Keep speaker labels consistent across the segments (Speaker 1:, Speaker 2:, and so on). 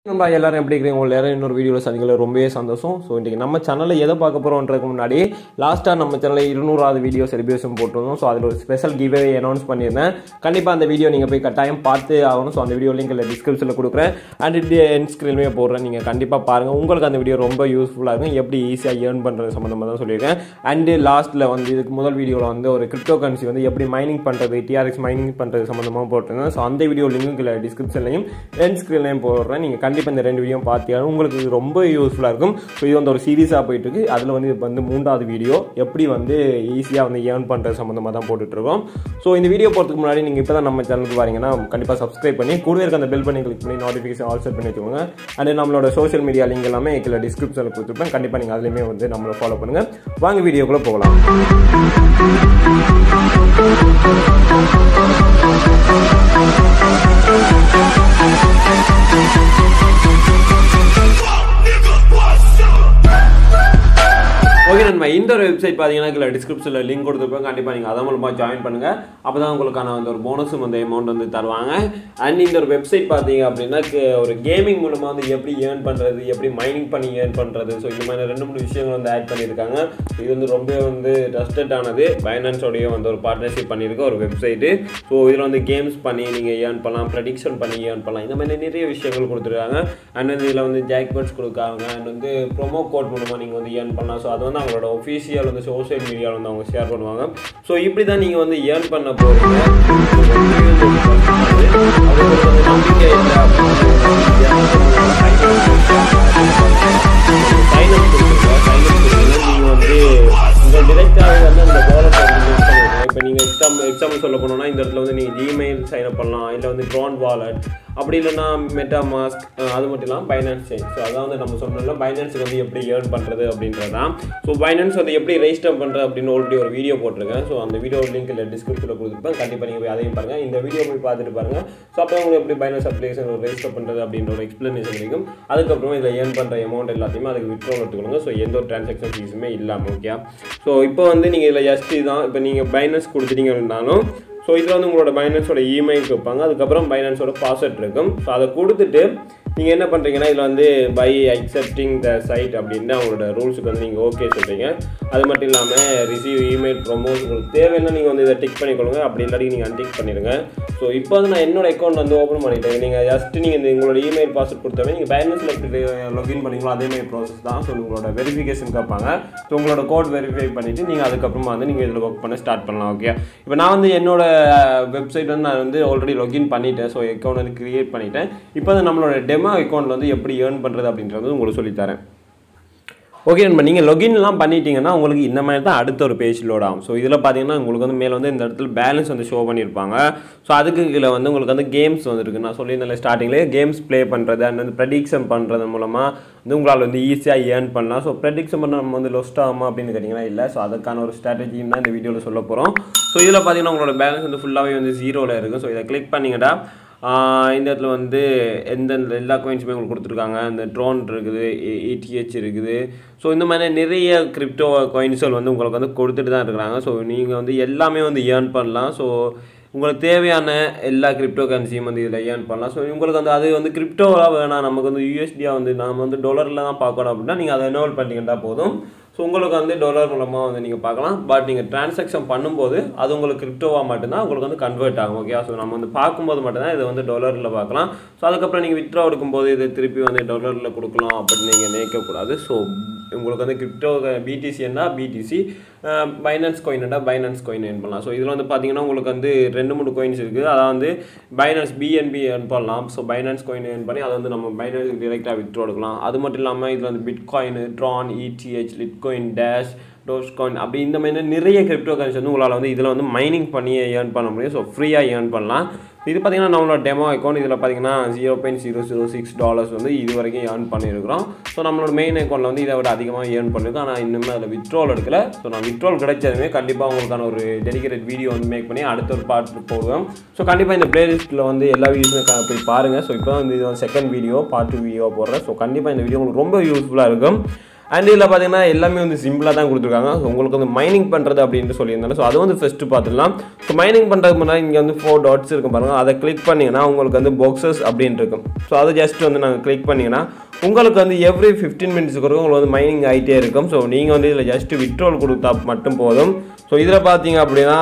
Speaker 1: நம்ம எல்லாரும் எப்படி இருக்கிறீங்க உங்களை எல்லாரும் இன்னொரு வீடியோவில் சந்திக்கல ரொம்பவே சந்தோஷம். ஸோ இன்றைக்கி நம்ம சேனலில் எதை பார்க்க போகிறோன்றதுக்கு முன்னாடி லாஸ்ட்டாக நம்ம சேனலில் 200வது வீடியோ செலிப்ரேஷன் போட்டிருந்தோம். ஸோ அதில் ஒரு ஸ்பெஷல் கிவ்வே அனௌன்ஸ் பண்ணியிருந்தேன். கண்டிப்பாக அந்த வீடியோ நீங்கள் போய் கட்டாயம் பார்த்து ஆகணும். ஸோ அந்த வீடியோ லிங்க் இல்லை டிஸ்கிரிப்ஷனில் கொடுக்குறேன் அண்ட் என் ஸ்க்ரீன்லேயே போடுறேன். நீங்கள் கண்டிப்பாக பாருங்கள். உங்களுக்கு அந்த வீடியோ ரொம்ப யூஸ்ஃபுல்லாக இருக்கும். எப்படி ஈஸியாக ஏர்ன் பண்ணுறது சம்மந்தமாக தான் சொல்லியிருக்கேன். அண்டு லாஸ்ட்டில் வந்து இதுக்கு முதல் வீடியோவில் வந்து ஒரு கிரிப்டோ கரன்சி வந்து எப்படி மைனிங் பண்ணுறது டிஆர்எக்ஸ் மைனிங் பண்ணுறது சம்மந்தமாக போட்டிருந்தேன். ஸோ அந்த வீடியோ லிங்க் இல்லை டிஸ்கிரிப்ஷன்லையும் என் ஸ்க்ரீன்லையும் போடுறேன். நீங்கள் கண்டிப்பாக இந்த 2 வீடியோ பார்த்தீங்கன்னா உங்களுக்கு இது ரொம்ப யூஸ்ஃபுல்லாக இருக்கும். ஸோ இது வந்து ஒரு சீரீஸாக போயிட்டு இருக்கு. அதில் வந்து இப்போ வந்து 3வது வீடியோ எப்படி வந்து ஈஸியாக வந்து ஏர்ன் பண்ணுறது சம்மந்தமாக தான் போட்டுட்ருக்கோம். ஸோ இந்த வீடியோ போகிறதுக்கு முன்னாடி நீங்கள் இப்போ தான் நம்ம சேனலுக்கு வரீங்கன்னா கண்டிப்பாக சப்ஸ்கிரைப் பண்ணி கூடவே இருக்க அந்த பெல் பண்ணி கிளிக் பண்ணி நோட்டிஃபிகேஷன் ஆல் செட் பண்ணி வச்சுக்கோங்க. அண்ட் நம்மளோட சோஷியல் மீடியா லிங்க் எல்லாமே கீழே டிஸ்கிரிப்ஷனில் கொடுத்துருப்பேன். கண்டிப்பாக நீங்கள் அதுலேயுமே வந்து நம்மளை ஃபாலோ பண்ணுங்கள். வாங்க வீடியோக்குள்ளே போகலாம். ஓகே நண்பா, இந்த ஒரு வெப்சைட் பார்த்தீங்கன்னா இல்லை டிஸ்கிரிப்ஷனில் லிங்க் கொடுத்துருப்பேன். கண்டிப்பாக நீங்கள் அதன் மூலமாக ஜாயின் பண்ணுங்கள். அப்போ தான் உங்களுக்கான வந்து ஒரு போனஸும் வந்து அமௌண்ட் வந்து தருவாங்க. அண்ட் இந்த ஒரு வெப்சைட் பார்த்தீங்க அப்படின்னா ஒரு கேமிங் மூலமாக வந்து எப்படி ஏர்ன் பண்ணுறது, எப்படி மைனிங் பண்ணி ஏர்ன் பண்ணுறது, ஸோ இந்த மாதிரி 2-3 விஷயங்கள் வந்து ஆட் பண்ணியிருக்காங்க. இது வந்து ரொம்ப வந்து ட்ரஸ்டடானது. பைனான்ஸோடைய வந்து ஒரு பார்ட்னர்ஷிப் பண்ணியிருக்க ஒரு வெப்சைட்டு. ஸோ இதில் வந்து கேம்ஸ் பண்ணி நீங்கள் ஏர்ன் பண்ணலாம், ப்ரெடிக்ஷன் பண்ணி ஏர்ன் பண்ணலாம். இந்த மாதிரி நிறைய விஷயங்கள் கொடுத்துருக்காங்க. அண்ட் வந்து இதில் வந்து ஜாக்பாட்ஸ் கொடுக்காங்க. அண்ட் வந்து ப்ரோமோ கோட் மூலமாக நீங்கள் வந்து ஏர்ன் பண்ணலாம். ஸோ அது வந்து அவங்களோட ஒஃபிஷியல் வந்து சோஷியல் மீடியாவில் வந்து அவங்க ஷேர் பண்ணுவாங்க. ஸோ இப்படி தான் நீங்கள் வந்து ஏர்ன் பண்ண போகிறீங்க. அவங்களுக்கு வந்து நம்பிக்கை இல்லை சைனப் கொடுத்துருங்க. நீங்கள் வந்து உங்கள் டிரெக்டாக வந்து அந்த வாலெட் இப்போ நீங்கள் எக்ஸாம்பிள் சொல்ல போனோம்னா இந்த இடத்துல வந்து நீங்கள் ஜிமெயில் சைன்அப் பண்ணலாம், இல்லை வந்து ட்ரோன் வாலெட், அப்படி இல்லைன்னா மெட்டா மாஸ்க், அது மட்டும் இல்லாமல் பைனான்ஸ் செயின். ஸோ அதான் வந்து நம்ம சொன்னோம்ல பைனான்ஸுக்கு வந்து எப்படி ஏர்ன் பண்ணுறது அப்படின்றதான். ஸோ பைனான்ஸ் வந்து எப்படி ரெஜிஸ்டர் பண்ணுறது அப்படின்னு ஆல்ரெடி ஒரு வீடியோ போட்டிருக்கேன். ஸோ அந்த வீடியோ லிங்க் இல்லை டிஸ்கிரிப்ஷனில் கொடுத்துருப்பேன். கண்டிப்பாக நீங்கள் போய் அதையும் பாருங்கள். இந்த வீடியோ போய் பார்த்துட்டு பாருங்கள். ஸோ அப்போ உங்களுக்கு எப்படி பைனான்ஸ் அப்ளிகேஷன் ரெஜிஸ்டர் பண்ணுறது அப்படின்ற ஒரு எக்ஸ்ப்ளனேஷன் கிடைக்கும். அதுக்கப்புறமா இதில் ஏர்ன் பண்ணுற அமௌண்ட் எல்லாத்தையுமே அதுக்கு விட்ரோல் எடுத்துக்கணுங்க. ஸோ எந்த ஒரு டிரான்சாக்ஷன் ஃபீஸுமே இல்லாமல். ஓகே, ஸோ இப்போ வந்து நீங்கள் இதில் ஜஸ்ட் தான் இப்போ நீங்கள் பைனான்ஸ் கொடுத்துட்டீங்க அப்படின்னாலும் ஸோ இதில் வந்து உங்களோட பைனான்ஸோட இமெயில் கேட்பாங்க. அதுக்கப்புறம் பைனான்ஸோட பாஸ்வேர்ட் இருக்கும். ஸோ அதை கொடுத்துட்டு நீங்கள் என்ன பண்ணுறீங்கன்னா இதில் வந்து பை அக்செப்டிங் த சைட் அப்படின்னு அவங்களோட ரூல்ஸுக்கு வந்து நீங்கள் ஓகே சொல்கிறீங்க. அது மட்டும் இல்லாமல் ரிசீவ் இமெயில் ப்ரொமோஸ் உங்களுக்கு தேவைன்னா நீங்கள் வந்து இதை டிக் பண்ணிக்கொள்ளுங்க. அப்படி இல்லாட்டி நீங்கள் அன்டிக் பண்ணிடுங்க. ஸோ இப்போ வந்து நான் என்னோட அக்கௌண்ட் வந்து ஓப்பன் பண்ணிட்டேன். நீங்கள் ஜஸ்ட் நீங்கள் இந்த உங்களோட இமெயில் பாஸ்வேர்ட் கொடுத்தவே நீங்கள் பைனான்ஸில் எப்படி லாகின் பண்ணிங்களோ அதேமாதிரி ப்ராசஸ் தான். ஸோ உங்களோட வெரிஃபிகேஷன் கேட்பாங்க. ஸோ உங்களோட கோட் வெரிஃபை பண்ணிவிட்டு நீங்கள் அதுக்கப்புறமா வந்து நீங்கள் இதில் ஒர்க் பண்ண ஸ்டார்ட் பண்ணலாம். ஓகே, இப்போ நான் வந்து என்னோட வெப்சைட் வந்து நான் வந்து ஆல்ரெடி லாகின் பண்ணிட்டேன். ஸோ அக்கௌண்ட் வந்து கிரியேட் பண்ணிட்டேன். இப்போ வந்து நம்மளோட டெமோ அக்கௌண்ட் வந்து எப்படி ஏர்ன் பண்ணுறது அப்படின்றது உங்களுக்கு சொல்லித்தரேன். ஓகே நண்பா, நீங்கள் லொகின்லாம் பண்ணிட்டீங்கன்னா உங்களுக்கு இந்த மாதிரி தான் அடுத்த ஒரு பேஜ் லோட் ஆகும். ஸோ இதில் பார்த்தீங்கன்னா உங்களுக்கு வந்து மேலே வந்து இந்த இடத்துல பேலன்ஸ் வந்து ஷோ பண்ணியிருப்பாங்க. ஸோ அதுக்கு கீழே வந்து உங்களுக்கு வந்து கேம்ஸ் வந்துருக்கு. நான் சொல்லியிருந்தேன் ஸ்டார்டிங்லேயே கேம்ஸ் ப்ளே பண்ணுறது அண்ட் வந்து ப்ரெடிக்ஷன் பண்ணுறது மூலமாக வந்து உங்களால் வந்து ஈஸியாக ஏர்ன் பண்ணலாம். ஸோ ப்ரெடிக்ஷன் பண்ண நம்ம வந்து லொஸ்ட் ஆகுமா அப்படின்னு கேட்டிங்கன்னா இல்லை. ஸோ அதுக்கான ஒரு ஸ்ட்ராட்டஜியும் தான் இந்த வீடியோவில் சொல்ல போகிறோம். ஸோ இதில் பார்த்தீங்கன்னா உங்களோட பேலன்ஸ் வந்து ஃபுல்லாகவே வந்து 0ல் இருக்குது. ஸோ இதை கிளிக் பண்ணிங்கடா இந்த இடத்துல வந்து எந்தெந்த எல்லா காயின்ஸுமே உங்களுக்கு கொடுத்துருக்காங்க. இந்த ட்ரோன் இருக்குது, ETH இருக்குது. ஸோ இந்த மாதிரி நிறைய கிரிப்டோ காயின்ஸ்கள் வந்து உங்களுக்கு வந்து கொடுத்துட்டு தான் இருக்கிறாங்க. ஸோ நீங்கள் வந்து எல்லாமே வந்து ஏர்ன் பண்ணலாம். ஸோ உங்களுக்கு தேவையான எல்லா கிரிப்டோ கரன்சியும் வந்து இதில் ஏர்ன் பண்ணலாம். ஸோ உங்களுக்கு வந்து அது வந்து கிரிப்டோவாக வேணாம், நமக்கு வந்து USDயாக வந்து நம்ம வந்து டாலரில் தான் பார்க்கணும் அப்படின்னா நீங்கள் அதை எனேபிள் பண்ணிக்கிட்டா போதும். ஸோ உங்களுக்கு வந்து டாலர் மூலமாக வந்து நீங்கள் பார்க்கலாம். பட் நீங்கள் டிரான்சாக்ஷன் பண்ணும்போது அது உங்களுக்கு கிரிப்டோவாக மட்டும்தான் உங்களுக்கு வந்து கன்வெர்ட் ஆகும். ஓகே, ஸோ நம்ம வந்து பார்க்கும்போது மட்டும்தான் இதை வந்து டாலரில் பார்க்கலாம். ஸோ அதுக்கப்புறம் நீங்கள் வித்ட்ரா எடுக்கும்போது இதை திருப்பி வந்து டாலரில் கொடுக்கலாம் அப்படின்னு நீங்கள் நினைக்கக்கூடாது. ஸோ உங்களுக்கு வந்து கிரிப்டோ BTCன்னா BTC, பைனான்ஸ் காயின்னா பைனான்ஸ் காயின் ஏர்ன் பண்ணலாம். ஸோ இதில் வந்து பார்த்தீங்கன்னா உங்களுக்கு வந்து 2-3 காயின்ஸ் இருக்குது. அதாவது வந்து பைனான்ஸ் BNB ஏர்ன் பண்ணலாம். ஸோ பைனான்ஸ் காயின் ஏர்ன் பண்ணி அதை வந்து நம்ம பைனான்ஸுக்கு டிரெக்டாக வித்ட்ரா எடுக்கலாம். அது மட்டும் இல்லாமல் இதில் வந்து Bitcoin, Tron, ETH, Litecoin, Dash, Dogecoin அப்படி இந்த மாதிரி நிறைய கிரிப்டோ கரன்சி வந்து உங்களால் வந்து இதில் வந்து மைனிங் பண்ணி ஏர்ன் பண்ண முடியும். ஸோ ஃப்ரீயாக ஏர்ன் பண்ணலாம். இது பார்த்தீங்கன்னா நம்மளோட டெமோ அக்கௌண்ட். இதில் பார்த்தீங்கன்னா $0.006 வந்து இது வரைக்கும் ஏர்ன் பண்ணியிருக்கிறோம். ஸோ நம்மளோட மெயின் அக்கௌண்ட்டில் வந்து இதை விட அதிகமாக ஏர்ன் பண்ணியிருக்கோம். ஆனால் இன்னுமே அதில் வித்ட்ரால் எடுக்கல. ஸோ நான் வித்ட்ரால் கிடைச்சதுமே கண்டிப்பாக உங்களுக்கான ஒரு டெடிகேட்டட் வீடியோ வந்து மேக் பண்ணி அடுத்த ஒரு பார்ட் போடுவோம். ஸோ கண்டிப்பாக இந்த பிளேலிஸ்ட்டில் வந்து எல்லா வீடியோஸுமே போய் பாருங்கள். ஸோ இப்போ வந்து இது வந்து செகண்ட் வீடியோ பார்ட் 2 வீடியோ போடுறேன். ஸோ கண்டிப்பாக இந்த வீடியோ உங்களுக்கு ரொம்ப யூஸ்ஃபுல்லாக இருக்கும். அண்ட் இதில் பார்த்தீங்கன்னா எல்லாமே வந்து சிம்பிளாக தான் கொடுத்துருக்காங்க. ஸோ உங்களுக்கு வந்து மைனிங் பண்ணுறது அப்படின்ட்டு சொல்லியிருந்தாங்க. ஸோ அது வந்து ஃபஸ்ட்டு பார்த்துக்கலாம். ஸோ மைனிங் பண்ணுறதுக்கு முன்னாடி இங்கே வந்து 4 டாட்ஸ் இருக்கும் பாருங்கள், அதை கிளிக் பண்ணிங்கன்னா உங்களுக்கு வந்து பாக்ஸஸ் அப்படின்ட்டு இருக்கும். ஸோ அதை ஜஸ்ட் வந்து நாங்கள் கிளிக் பண்ணிங்கன்னா உங்களுக்கு வந்து எவ்ரி 15 மினிட்ஸுக்கு வரைக்கும் உங்களுக்கு வந்து மைனிங் ஆகிட்டே இருக்கும். ஸோ நீங்கள் வந்து இதில் ஜஸ்ட் விட்ரோல் கொடுத்தா மட்டும் போதும். ஸோ இதில் பார்த்தீங்க அப்படின்னா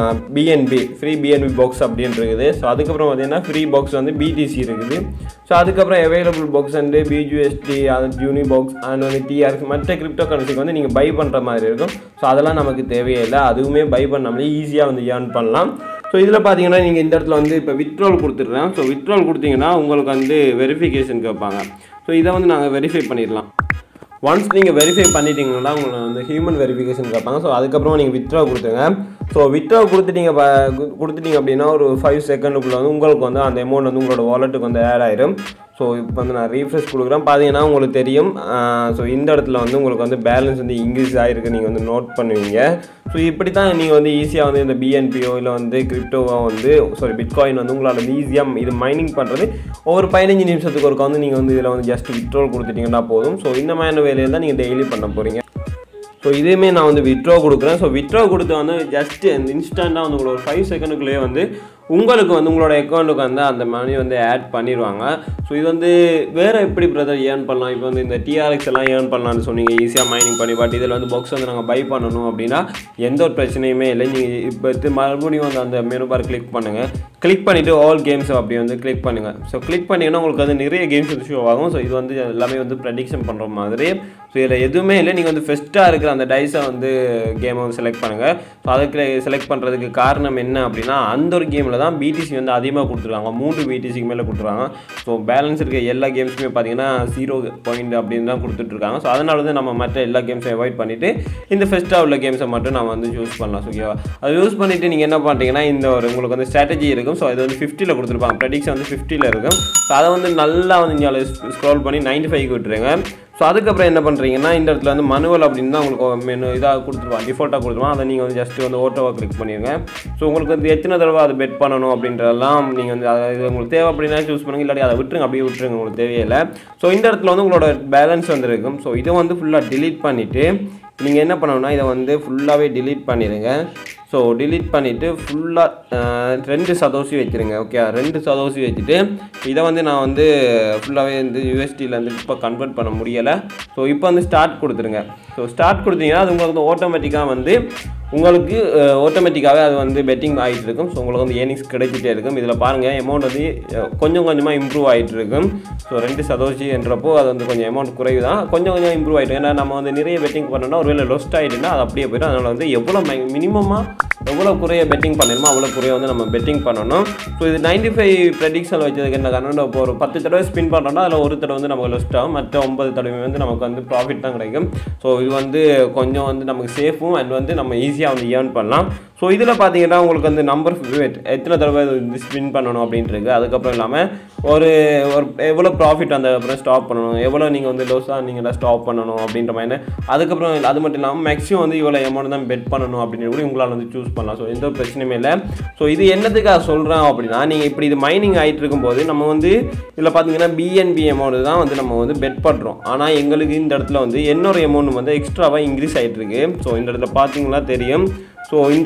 Speaker 1: BNB ஃப்ரீ BNB பாக்ஸ் அப்படின்னு இருக்குது. ஸோ அதுக்கப்புறம் பார்த்தீங்கன்னா ஃப்ரீ பாக்ஸ் வந்து BTC இருக்குது. ஸோ அதுக்கப்புறம் அவைலபிள் பாக்ஸ் வந்து BUSD யூனி பாக்ஸ் அண்ட் வந்து TRX மற்ற கிரிப்டோ கரன்சிக்கு வந்து நீங்கள் பை பண்ணுற மாதிரி இருக்கும். ஸோ அதெல்லாம் நமக்கு தேவையில்லை, அதுவுமே பை பண்ணாமலே ஈஸியாக வந்து ஏர்ன் பண்ணலாம். ஸோ இதில் பார்த்தீங்கன்னா நீங்கள் இந்த இடத்துல வந்து இப்போ விட்ரோல் கொடுத்துட்றேன். ஸோ விட்ரோல் கொடுத்தீங்கன்னா உங்களுக்கு வந்து வெரிஃபிகேஷன் கேட்பாங்க. ஸோ இதை வந்து நாங்கள் வெரிஃபை பண்ணிடலாம். ஒன்ஸ் நீங்கள் வெரிஃபை பண்ணிட்டீங்கன்னா உங்களை வந்து ஹியூமன் வெரிஃபிகேஷன் கேட்பாங்க. ஸோ அதுக்கப்புறம் நீங்கள் வித்ட்ரா கொடுத்துங்க. ஸோ வித்ட்ரா கொடுத்துட்டீங்க அப்படின்னா ஒரு 5 செகண்டுக்குள்ளே வந்து உங்களுக்கு வந்து அந்த அமௌண்ட் வந்து உங்களோட வாலெட்டுக்கு வந்து ஆட் ஆயிடும். ஸோ இப்போ வந்து நான் ரீஃப்ரெஷ் கொடுக்குறேன், பார்த்தீங்கன்னா உங்களுக்கு தெரியும். ஸோ இந்த இடத்துல வந்து உங்களுக்கு வந்து பேலன்ஸ் வந்து இன்க்ரீஸ் ஆகிருக்கு, நீங்கள் வந்து நோட் பண்ணுவீங்க. ஸோ இப்படி தான் நீங்கள் வந்து ஈஸியாக வந்து இந்த BNBயோ இல்லை வந்து கிரிப்டோவோ வந்து பிட்காயின் வந்து உங்களால் வந்து ஈஸியாக இது மைனிங் பண்ணுறது ஒவ்வொரு 15 நிமிஷத்துக்கு ஒருக்கா வந்து நீங்கள் வந்து இதில் வந்து ஜஸ்ட் விட்ரோல் கொடுத்துட்டிங்கன்னா போதும். ஸோ இந்த மாதிரி வேலையில் தான் நீங்கள் டெய்லி பண்ண போகிறீங்க. ஸோ இதுவுமே நான் வந்து விட்ரா கொடுக்குறேன். ஸோ விட்ரா கொடுத்து வந்து ஜஸ்ட் இன்ஸ்டண்ட்டாக வந்து உங்களோட 5 செகண்டுக்குள்ளேயே வந்து உங்களுக்கு வந்து உங்களோட அக்கௌண்ட்டுக்கு வந்து அந்த மணி வந்து ஆட் பண்ணிடுவாங்க. ஸோ இது வந்து வேறு எப்படி பிரதர் ஏர்ன் பண்ணலாம், இப்போ வந்து இந்த TRX எல்லாம் ஏர்ன் பண்ணலான்னு சொன்னீங்க ஈஸியாக மைனிங் பண்ணி. பட் இதில் வந்து பாக்ஸ் வந்து நாங்கள் பை பண்ணணும் அப்படின்னா எந்த ஒரு பிரச்சனையுமே இல்லை. நீங்கள் இப்போ மறுபடியும் வந்து அந்த மெனு பார் கிளிக் பண்ணுங்கள். கிளிக் பண்ணிவிட்டு ஆல் கேம்ஸ் அப்படி வந்து கிளிக் பண்ணுங்கள். ஸோ கிளிக் பண்ணிங்கன்னா உங்களுக்கு வந்து நிறைய கேம்ஸ் வந்து ஷோ ஆகும். ஸோ இது வந்து எல்லாமே வந்து ப்ரெடிக்ஷன் பண்ணுற மாதிரி. ஸோ இதில் எதுவுமே இல்லை, நீங்கள் வந்து ஃபஸ்ட்டாக இருக்கிற அந்த டைஸை வந்து கேமை வந்து செலக்ட் பண்ணுங்கள். ஸோ அதுக்கு செலக்ட் பண்ணுறதுக்கு காரணம் என்ன அப்படின்னா அந்த ஒரு கேமில் தான் BTC வந்து அதிகமாக கொடுத்துருக்காங்க, 3 BTCக்கு மேலே கொடுத்துருக்காங்க. ஸோ பேலன்ஸ் இருக்க எல்லா கேம்ஸுமே பார்த்தீங்கன்னா 0 பாயிண்ட் அப்படின்னு தான் கொடுத்துட்ருக்காங்க. ஸோ அதனால வந்து நம்ம மற்ற எல்லா கேம்ஸையும் அவாய்ட் பண்ணிவிட்டு இந்த ஃபஸ்ட்டாக உள்ள கேம்ஸை மட்டும் நம்ம வந்து யூஸ் பண்ணலாம். ஓகேவா, அது யூஸ் பண்ணிவிட்டு நீங்கள் என்ன பண்ணுறீங்கன்னா இந்த ஒரு உங்களுக்கு வந்து ஸ்ட்ராட்டஜி இருக்கும். ஸோ அது வந்து 50ல் கொடுத்துருப்பாங்க, ப்ரெடிக்ஷன் வந்து 50ல் இருக்கும். ஸோ அதை வந்து நல்லா வந்து இங்கே ஸ்க்ரோல் பண்ணி 95க்கு விட்டுருங்க. ஸோ அதுக்கப்புறம் என்ன பண்ணுறீங்கன்னா இந்த இடத்துல வந்து மனுவல் அப்படின்னு தான் உங்களுக்கு மெனு இதாக கொடுத்துருவான், டிஃபால்ட்டாக கொடுத்துருவான். அதை நீங்கள் வந்து ஜஸ்ட் வந்து ஓட்டோவாக கிளிக் பண்ணிடுங்க. ஸோ உங்களுக்கு வந்து எத்தனை தடவை அதை பெட் பண்ணணும் அப்படின்றதெல்லாம் நீங்கள் வந்து இது உங்களுக்கு தேவை அப்படின்னா சூஸ் பண்ணுங்க, இல்லாட்டி அதை விட்டுருங்க, அப்படியே விட்டுருங்க, உங்களுக்கு தேவையில்லை. ஸோ இந்த இடத்துல வந்து உங்களோட பேலன்ஸ் வந்துருக்கும். ஸோ இதை வந்து ஃபுல்லாக டிலீட் பண்ணிவிட்டு நீங்கள் என்ன பண்ணணும்னா இதை வந்து ஃபுல்லாகவே டிலீட் பண்ணிடுங்க. ஸோ டிலீட் பண்ணிவிட்டு ஃபுல்லாக 2 சதோசி வச்சுருங்க. ஓகே, 2 சதோசி வச்சுட்டு இதை வந்து நான் வந்து ஃபுல்லாகவே வந்து USDயில் வந்து இப்போ கன்வெர்ட் பண்ண முடியலை. ஸோ இப்போ வந்து ஸ்டார்ட் கொடுத்துருங்க. ஸோ ஸ்டார்ட் கொடுத்தீங்கன்னா அது உங்களுக்கு வந்து ஆட்டோமேட்டிக்காக வந்து உங்களுக்கு ஆட்டோமேட்டிக்காகவே அது வந்து பெட்டிங் ஆகிட்டு இருக்கும். ஸோ உங்களுக்கு வந்து ஏர்னிங்ஸ் கிடைச்சிட்டே இருக்கும். இதில் பாருங்கள் அமௌண்ட் வந்து கொஞ்சம் கொஞ்சமாக இம்ப்ரூவ் ஆகிட்டு இருக்கும். ஸோ 2 சதோசி என்றப்போ அது வந்து கொஞ்சம் அமௌண்ட் குறைவு தான், கொஞ்சம் கொஞ்சம் இம்ப்ரூவ் ஆகிட்டு. ஏன்னா நம்ம வந்து நிறைய பெட்டிங் பண்ணோம்னா ஒருவேளை லொஸ்ட் ஆகிட்டுன்னா அது அப்படியே போய்டும். அதனால் வந்து எவ்வளோ மினிமமாக எவ்வளோ குறைய பெட்டிங் பண்ணிடுமோ அவ்வளோ குறைய வந்து நம்ம பெட்டிங் பண்ணணும். ஸோ இது 95 ப்ரெடிக்ஷன் வச்சதுக்கு என்ன காரணம், இப்போ ஒரு 10 தடவை ஸ்பின் பண்ணுறோம்னா அதில் ஒரு தடவை வந்து நமக்கு லொஸ்ட் ஆகும், மற்ற 9 தடவை வந்து நமக்கு வந்து ப்ராஃபிட் தான் கிடைக்கும். ஸோ இது வந்து கொஞ்சம் வந்து நமக்கு சேஃபும் அண்ட் வந்து நம்ம ஈஸியாக வந்து ஏர்ன் பண்ணலாம். ஸோ இதில் பார்த்தீங்கன்னா உங்களுக்கு வந்து நம்பர் எத்தனை தடவை இது ஸ்பின் பண்ணணும் அப்படின்ட்டு இருக்குது. அதுக்கப்புறம் இல்லாமல் ஒரு எவ்வளோ ப்ராஃபிட் அந்த அப்புறம் ஸ்டாப் பண்ணணும், எவ்வளோ நீங்கள் வந்து லோஸாக நீங்கள் ஸ்டாப் பண்ணணும் அப்படின்ற மாதிரி. அதுக்கப்புறம் அது மட்டும் இல்லாமல் மேக்ஸிமம் வந்து இவ்வளோ அமௌண்ட் தான் பெட் பண்ணணும் அப்படின்னு கூட உங்களால் வந்து சூஸ் பண்ணலாம். ஸோ எந்த ஒரு பிரச்சனையுமே இல்லை. ஸோ இது என்னதுக்காக சொல்கிறோம் அப்படின்னா நீங்கள் இப்படி இது மைனிங் ஆகிட்டு இருக்கும்போது நம்ம வந்து இதில் பார்த்தீங்கன்னா BNB அமௌண்ட் தான் வந்து நம்ம வந்து பெட் பண்ணுறோம். ஆனால் எங்களுக்கு இந்த இடத்துல வந்து இன்னொரு அமௌண்ட் வந்து எக்ஸ்ட்ராவாக இன்க்ரீஸ் ஆகிட்டு இருக்கு. ஸோ இந்த இடத்துல பார்த்தீங்கன்னா தெரியும். ஸோ இந்த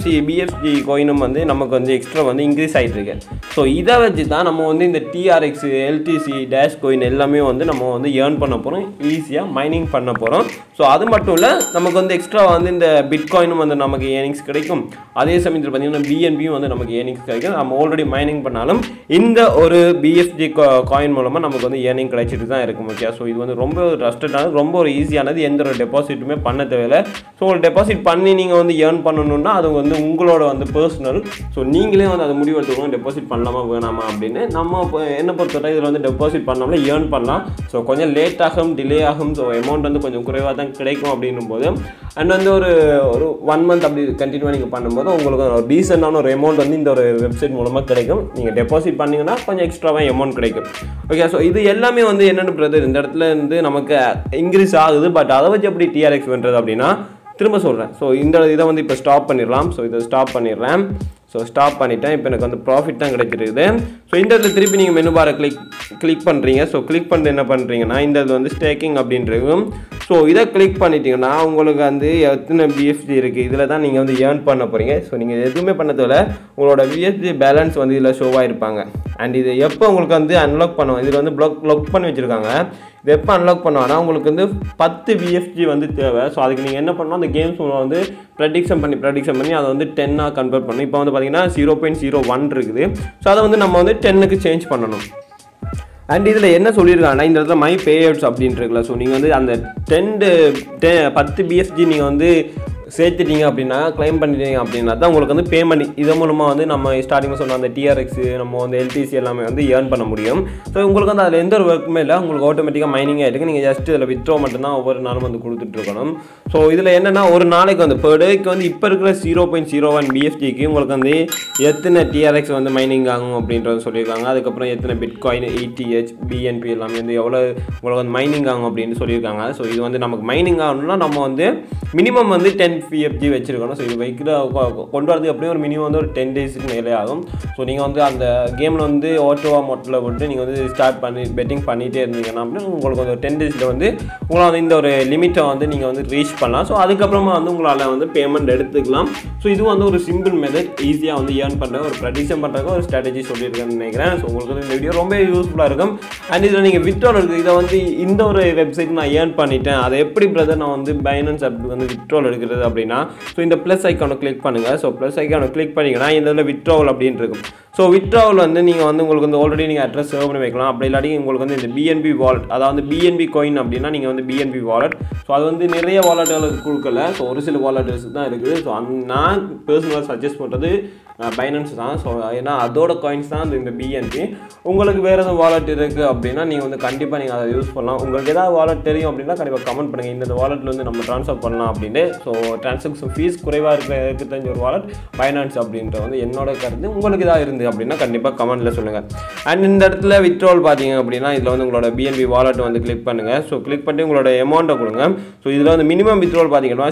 Speaker 1: BFG கோயினும் வந்து நமக்கு வந்து எக்ஸ்ட்ரா வந்து இன்க்ரீஸ் ஆகிட்டு இருக்கு. ஸோ இதை வச்சு தான் நம்ம வந்து இந்த TRX LTC டேஷ் கோயின் எல்லாமே வந்து நம்ம வந்து ஏர்ன் பண்ண போகிறோம், ஈஸியாக மைனிங் பண்ண போகிறோம். ஸோ அது மட்டும் இல்லை நமக்கு வந்து எக்ஸ்ட்ரா வந்து இந்த பிட்காயினும் வந்து நமக்கு ஏர்னிங்ஸ் கிடைக்கும். அதே சமயத்தில் பார்த்தீங்கன்னா BNBயும் வந்து நமக்கு ஏர்னிங்ஸ் கிடைக்கும். நம்ம ஆல்ரெடி மைனிங் பண்ணாலும் இந்த ஒரு BFG காயின் மூலமாக நமக்கு வந்து ஏர்னிங் கிடைச்சிட்டு தான் இருக்கும். ஓகே, ஸோ இது வந்து ரொம்ப ட்ரஸ்டடானது, ரொம்ப ஒரு ஈஸியானது, எந்த ஒரு டெபாசிட்டுமே பண்ண தேவையில்லை. ஸோ ஒரு டெபாசிட் பண்ணி நீங்கள் வந்து ஏர்ன் பண்ணணும்னா அது வந்து உங்களோட வந்து பர்சனல். ஸோ நீங்களே வந்து அதை முடிவு எடுத்துக்கணும் டெபாசிட் பண்ணலாமா வேணாமா அப்படின்னு. நம்ம என்ன பொறுத்தவரை இதில் வந்து டெபாசிட் பண்ணாமலே ஏர்ன் பண்ணலாம். ஸோ கொஞ்சம் லேட் ஆகும், டிலே ஆகும். ஸோ அமௌண்ட் வந்து கொஞ்சம் குறைவாக தான் கிடைக்கும் அப்படின்னும் போது அண்ட் வந்து ஒரு 1 மந்த் அப்படி கண்டினியூவாக நீங்கள் பண்ணும்போது உங்களுக்கு ஒரு டீசெண்டான ஒரு அமௌண்ட் வந்து இந்த ஒரு வெப்சைட் மூலமாக கிடைக்கும். நீங்கள் டெபாசிட் பண்ணிங்கன்னா கொஞ்சம் எக்ஸ்ட்ராவாக அமௌண்ட் கிடைக்கும். ஓகே, ஸோ இது எல்லாமே வந்து என்னென்னு பிரதர் இந்த இடத்துல இருந்து நமக்கு இன்க்ரீஸ் ஆகுது. பட் அதை வச்சு எப்படி TRX பண்ணுறது அப்படின்னா திரும்ப சொல்கிறேன். ஸோ இந்த இதை வந்து இப்போ ஸ்டாப் பண்ணிடலாம். ஸோ இதை ஸ்டாப் பண்ணிடுறேன். ஸோ ஸ்டாப் பண்ணிட்டேன். இப்போ எனக்கு வந்து ப்ராஃபிட் தான் கிடைச்சிருக்குது. ஸோ இந்த இடத்துல திருப்பி நீங்கள் மெனு பாரை கிளிக் பண்ணுறீங்க. ஸோ கிளிக் பண்ணிட்டு என்ன பண்ணுறீங்கன்னா இந்த இது வந்து ஸ்டேக்கிங் அப்படின்றது. ஸோ இதை கிளிக் பண்ணிட்டீங்கன்னா உங்களுக்கு வந்து எத்தனை BFG இருக்குது இதில் தான் நீங்கள் வந்து ஏர்ன் பண்ண போகிறீங்க. ஸோ நீங்கள் எதுவுமே பண்ணதில்ல, உங்களோட BFG பேலன்ஸ் வந்து இதில் ஷோவாக இருப்பாங்க. அண்ட் இது எப்போ உங்களுக்கு வந்து அன்லாக் பண்ணுவோம், இதில் வந்து லாக் பண்ணி வச்சுருக்காங்க. இது எப்போ அன்லாக் பண்ணுவாங்கன்னா உங்களுக்கு வந்து 10 BFG வந்து தேவை. ஸோ அதுக்கு நீங்கள் என்ன பண்ணணும், அந்த கேம்ஸ் வந்து ப்ரெடிக்ஷன் பண்ணி அதை வந்து 10ஆக கன்வெர்ட் பண்ணணும். இப்போ வந்து பார்த்தீங்கன்னா 0.01 இருக்குது. ஸோ அதை வந்து நம்ம வந்து 10க்கு சேஞ்ச் பண்ணணும். அண்ட் இதில் என்ன சொல்லியிருக்காங்கன்னா இந்த இடத்துல மை பே அவுட்ஸ் அப்படின்ட்டு இருக்குல்ல. ஸோ நீங்கள் வந்து அந்த 10 BFG நீங்கள் வந்து சேர்த்துட்டீங்க அப்படின்னா கிளைம் பண்ணிட்டீங்க அப்படின்னா தான் உங்களுக்கு வந்து பேமெண்ட் இதன் மூலமாக வந்து நம்ம ஸ்டார்டிங்கில் சொன்ன அந்த TRX நம்ம வந்து LTC எல்லாமே வந்து ஏர்ன் பண்ண முடியும். ஸோ உங்களுக்கு வந்து அதில் எந்த ஒரு ஒர்க்குமே இல்லை, உங்களுக்கு ஆட்டோமேட்டிக்காக மைனிங் ஆகிட்டு நீங்கள் ஜஸ்ட் இதில் வித்ட்ரா மட்டும்தான் ஒவ்வொரு நாளும் வந்து கொடுத்துட்ருக்கணும். ஸோ இதில் என்னென்னா ஒரு நாளைக்கு வந்து பெர் டேக்கு வந்து இப்போ இருக்கிற 0.01 BFGக்கு உங்களுக்கு வந்து எத்தனை TRX வந்து மைனிங் ஆகும் அப்படின்றது சொல்லியிருக்காங்க. அதுக்கப்புறம் எத்தனை பிட்காயின், ETH, BNB எல்லாமே வந்து எவ்வளோ உங்களுக்கு வந்து மைனிங் ஆகும் அப்படின்னு சொல்லியிருக்காங்க. ஸோ இது வந்து நமக்கு மைனிங் ஆகணும்னா நம்ம வந்து மினிமம் வந்து 10 BFG வச்சுருக்கணும். ஸோ இது வைக்கிற கொண்டு வரதுக்கு அப்படியே ஒரு மினிமம் வந்து ஒரு 10 டேஸுக்கு மேலே ஆகும். ஸோ நீங்கள் வந்து அந்த கேமில் வந்து ஓட்டோவா மொட்டில் போட்டு நீங்கள் வந்து ஸ்டார்ட் பண்ணி பெட்டிங் பண்ணிகிட்டே இருந்தீங்கன்னா அப்படின்னா உங்களுக்கு வந்து ஒரு 10 டேஸில் வந்து உங்களால் வந்து இந்த ஒரு லிமிட்டை வந்து நீங்கள் வந்து ரீச் பண்ணலாம். ஸோ அதுக்கப்புறமா வந்து உங்களால் வந்து பேமெண்ட் எடுத்துக்கலாம். ஸோ இது வந்து ஒரு சிம்பிள் மெத்தட், ஈஸியாக வந்து ஏர்ன் பண்ணுற ஒரு ப்ரெடிக்ஷன் பண்ணுறதுக்கு ஒரு ஸ்ட்ராட்டஜி சொல்லியிருக்கேன்னு நினைக்கிறேன். ஸோ உங்களுக்கு வந்து இந்த வீடியோ ரொம்ப யூஸ்ஃபுல்லாக இருக்கும். அண்ட் இதில் நீங்கள் வித்ட்ரால் இருக்குது, இதை வந்து இந்த ஒரு வெப்சைட் நான் ஏர்ன் பண்ணிட்டேன், அதை எப்படி பிரதர் நான் வந்து பைனான்ஸ் ஆப் வந்து வித்ட்ரால் எடுக்கிறது அப்படின்னா, ஸோ இந்த ப்ளஸ் ஐக்கானை கிளிக் பண்ணுங்கள். ஸோ ப்ளஸ் ஐக்கானை கிளிக் பண்ணிங்கன்னா இந்த இதில் வித்ட்ராவல் அப்படின்னு இருக்கும். ஸோ வித்ட்ராவல் வந்து நீங்கள் வந்து உங்களுக்கு வந்து ஆல்ரெடி நீங்கள் அட்ரஸ் சேவ் பண்ணி வைக்கலாம். அப்படி இல்லாட்டி உங்களுக்கு வந்து இந்த BNB வாலெட், அதாவது BNB காயின் அப்படின்னா நீங்கள் வந்து BNB வாலெட். ஸோ அது வந்து நிறைய வாலெட்டுகளுக்கு கொடுக்கல, ஸோ ஒரு சில வாலெட்ஸ் தான் இருக்குது. ஸோ நான் பர்சனலாக சஜஸ்ட் பண்ணுறது பைனான்ஸ் தான். ஸோ ஏன்னா அதோட காயின்ஸ் தான் இந்த BNB. உங்களுக்கு வேறு எதுவும் வாலெட் இருக்குது அப்படின்னா நீங்கள் வந்து கண்டிப்பாக நீங்கள் அதை யூஸ் பண்ணலாம். உங்களுக்கு ஏதாவது வாலெட் தெரியும் அப்படின்னா கண்டிப்பாக கமெண்ட் பண்ணுங்கள், இந்த வாலெட்டில் வந்து நம்ம ட்ரான்ஸ்ஃபர் பண்ணலாம் அப்படின்ட்டு. ஸோ ட்ரான்சாக்ஷன் ஃபீஸ் குறைவாக இருக்கிறதுக்கு தெரிஞ்ச ஒரு வாலெட் பைனான்ஸ் அப்படின்ற வந்து என்னோட கருத்து. உங்களுக்கு ஏதாவது இருந்து அப்படின்னா கண்டிப்பாக கமெண்ட்டில் சொல்லுங்கள். அண்ட் இந்த இடத்துல வித்ட்ராவல் பார்த்தீங்க அப்படின்னா இதில் வந்து உங்களோட BNB வாலெட் வந்து கிளிக் பண்ணுங்கள். ஸோ கிளிக் பண்ணி உங்களோட அமௌண்ட்டை கொடுங்க. ஸோ இதில் வந்து மினிமம் வித்ட்ராவல் பார்த்தீங்கன்னா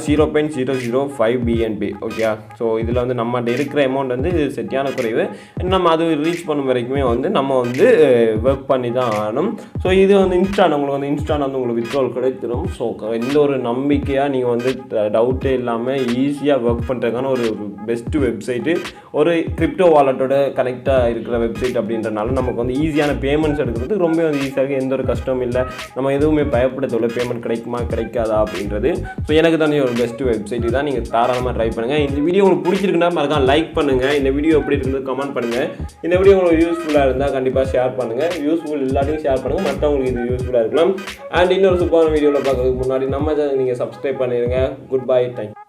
Speaker 1: 0.005 BNB. ஓகே, ஸோ இதில் வந்து நம்மகிட்ட இருக்கிற அமௌண்ட் வந்து செட்டியான குறைவு. நம்ம அது ரீச் பண்ணும் வரைக்குமே வந்து நம்ம வந்து ஒர்க் பண்ணி தான் ஆகணும். ஸோ இது வந்து உங்களுக்கு வந்து வந்து உங்களுக்கு வித்ட்ராவல் கிடைத்திடும். ஸோ எந்த ஒரு நம்பிக்கையாக நீங்கள் வந்து டவுட்டே இல்லாமல் ஈஸியாக ஒர்க் பண்ணுறதுக்கான ஒரு பெஸ்ட்டு வெப்சைட்டு, ஒரு கிரிப்டோ வாலெட்டோட கனெக்டாக இருக்கிற வெப்சைட் அப்படின்றனால நமக்கு வந்து ஈஸியான பேமெண்ட்ஸ் எடுக்கிறது ரொம்ப வந்து ஈஸியாக இருக்குது. எந்த ஒரு கஷ்டமும் இல்லை, நம்ம எதுவுமே பயப்படத்தோட பேமெண்ட் கிடைக்குமா கிடைக்காதா அப்படின்றது. ஸோ எனக்கு தானே ஒரு பெஸ்ட்டு வெப்சைட் தான், நீங்கள் தாராளமாக ட்ரை பண்ணுங்கள். இந்த வீடியோ உங்களுக்கு பிடிச்சிருக்குன்னா மறக்காம லைக் பண்ணுங்கள். இந்த வீடியோ எப்படி இருக்குது கமெண்ட் பண்ணுங்கள். இந்த வீடியோ உங்களுக்கு யூஸ்ஃபுல்லாக இருந்தால் கண்டிப்பாக ஷேர் பண்ணுங்கள். யூஸ்ஃபுல் இல்லாட்டியும் ஷேர் பண்ணுங்கள், மற்றவங்களுக்கு இது யூஸ்ஃபுல்லாக இருக்கலாம். அண்ட் இன்னொரு சூப்பரான வீடியோவில் பார்க்கறதுக்கு முன்னாடி நம்ம நீங்கள் சப்ஸ்கிரைப் பண்ணிடுங்க. Goodbye, thank you.